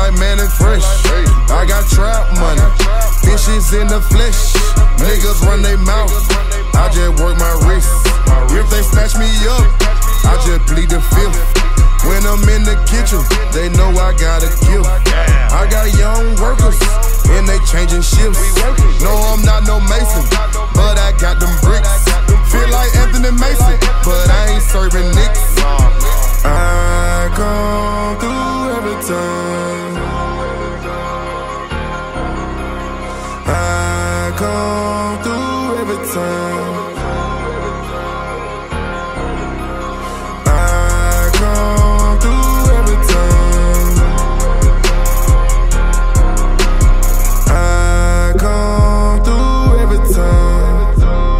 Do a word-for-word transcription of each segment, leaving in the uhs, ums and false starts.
like man and fresh. I got trap money, bitches in the flesh. Niggas run they mouth, I just work my wrist. If they snatch me up, I just plead the fifth. When I'm in the kitchen, they know I got a gift. I got young workers, and they changing shifts. No, I'm not no Mason, but I got them bricks. Feel like Anthony Mason, but I ain't serving nicks. I come through every time. I come through every time. I come through every time. I come through every time.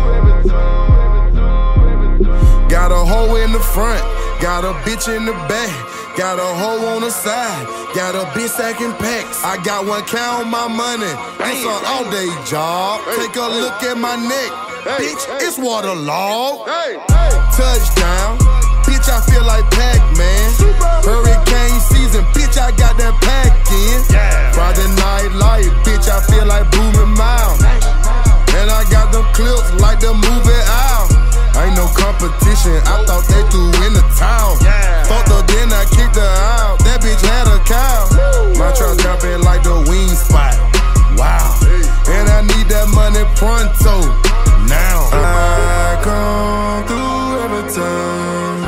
Got a hoe in the front, got a bitch in the back, got a hoe on the side, got a bitch stacking packs. I got one count my money, it's an all day job. Take a look at my neck, bitch, it's waterlogged. Touchdown, bitch, I feel like Pac-Man. Hurricane season, bitch, I got that pack in. Friday night light, bitch, I feel like Booming Mile. And I got them clips like the movie out. Ain't no competition, I thought they threw in the towel. Fucked her, then I kicked her out. That bitch had a cow. My truck jumping like the wing spot. Wow. And I need that money pronto. Now I come through every time.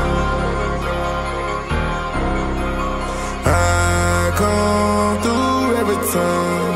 I come through every time.